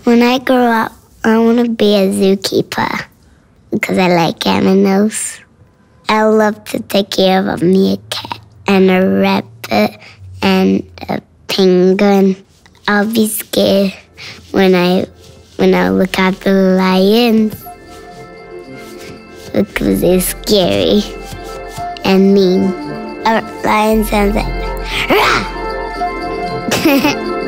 When I grow up, I want to be a zookeeper because I like animals. I love to take care of a meerkat and a rabbit and a penguin. I'll be scared when I look at the lions because they're scary and mean. A lion sounds like, rah!